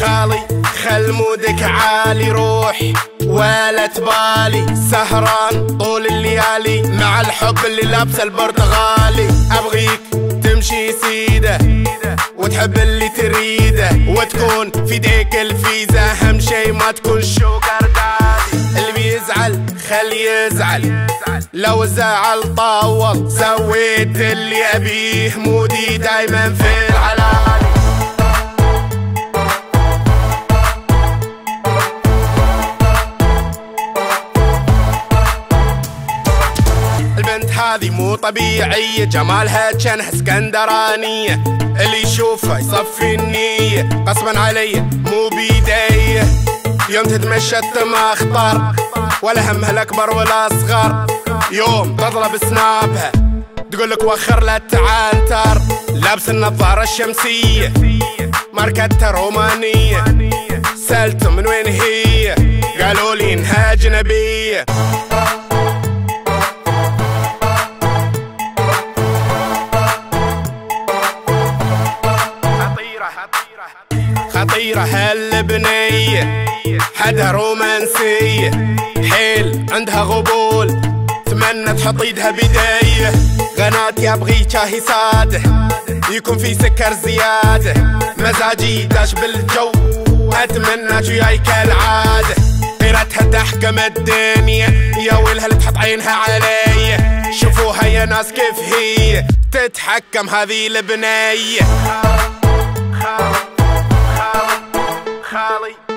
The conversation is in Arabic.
خالي خل مودك عالي، روح ولا تبالي، سهران طول الليالي مع الحب اللي لابسه البرتغالي. ابغيك تمشي سيده وتحب اللي تريده، وتكون في ديك الفيزا، اهم شي ما تكون شوكر دادي. اللي بيزعل خلي يزعل، لو الزعل طول سويت اللي ابيه، مودي دايما في العلالي. البنت هذه مو طبيعية، جمالها جنها اسكندرانية، اللي يشوفها يصفي النية، غصبا علي مو بيدي. يوم تتمشى ما اخطر، ولا همها الاكبر ولا اصغر، يوم تطلب سنابها تقولك وخر لا تعنتر، لابس النظارة الشمسية ماركتها رومانية، سألت من وين هي قالوا لي انها اجنبية. خطيرة هالبنية، حدها رومانسية، حيل عندها غبول، تمنى تحط ايدها بداية. غناتي ابغي شاهي سادة يكون في سكر زيادة، مزاجي داش بالجو، اتمنى جياي كالعادة، غيرتها تحكم الدنيا، يا ويلها اللي تحط عينها علي، شوفوها يا ناس كيف هي تتحكم هذه البنية. خالي